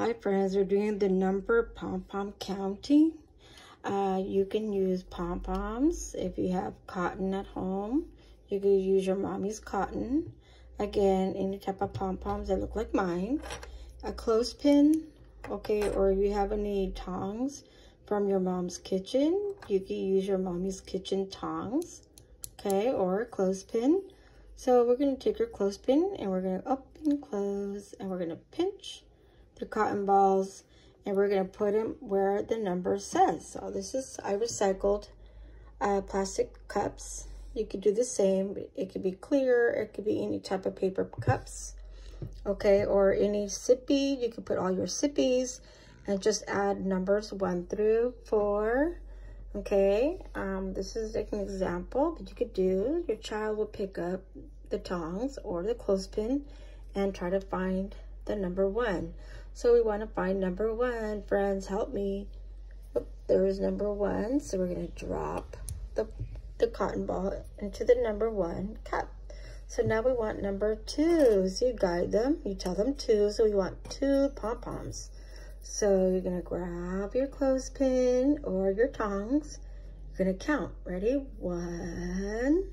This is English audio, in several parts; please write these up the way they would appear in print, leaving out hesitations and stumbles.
Hi friends, we're doing the number pom-pom counting. You can use pom-poms if you have cotton at home. You can use your mommy's cotton. Again, any type of pom-poms that look like mine. A clothespin, okay, or if you have any tongs from your mom's kitchen, you can use your mommy's kitchen tongs, okay, or a clothespin. So we're going to take your clothespin and we're going to open, close, and we're going to pinch the cotton balls and we're going to put them where the number says. So this is, I recycled plastic cups. You could do the same. It could be clear, it could be any type of paper cups, okay, or any sippy. You could put all your sippies and just add numbers 1 through 4. Okay, this is like an example that you could do. Your child will pick up the tongs or the clothespin and try to find the number 1. So we want to find number 1. Friends, help me. Oh, there is number 1. So we're going to drop the cotton ball into the number 1 cup. So now we want number 2. So you guide them. You tell them 2. So we want 2 pom-poms. So you're going to grab your clothespin or your tongs. You're going to count. Ready? 1,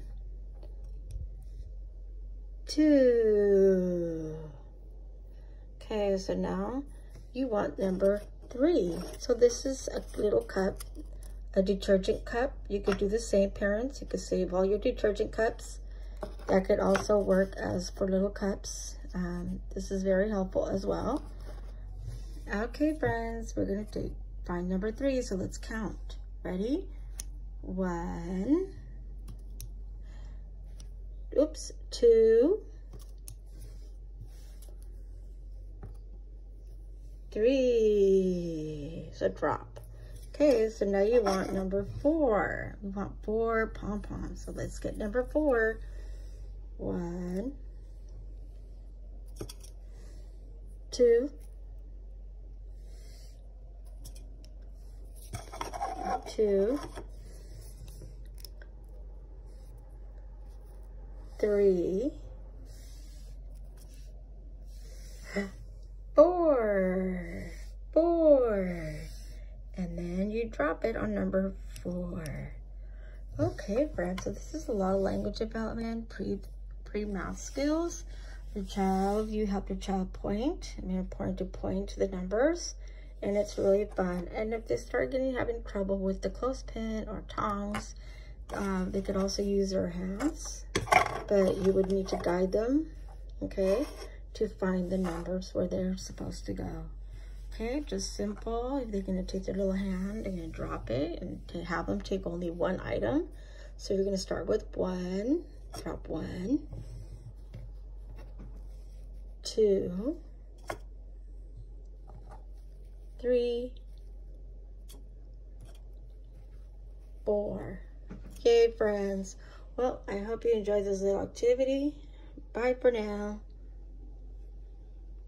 2. Okay, so now you want number 3. So this is a little cup, a detergent cup. You could do the same, parents. You could save all your detergent cups. That could also work as for little cups. This is very helpful as well. Okay, friends, we're going to find number 3, so let's count. Ready? 1, oops, 2, 3, so drop. Okay, so now you want number 4. We want 4 pom-poms, so let's get number 4. 1, 2, 2, 3, 4, 4, and then you drop it on number 4. Okay, friends, so this is a lot of language development, pre-math skills. The child, you help your child point. I mean, important to point to the numbers, and it's really fun. And if they start having trouble with the clothespin or tongs, they could also use their hands, but you would need to guide them, okay, to find the numbers where they're supposed to go. Okay, just simple. If they're going to take their little hand and gonna drop it and to have them take only 1 item. So you're going to start with 1, drop 1, 2, 3, 4. Yay, friends. Well, I hope you enjoyed this little activity. Bye for now.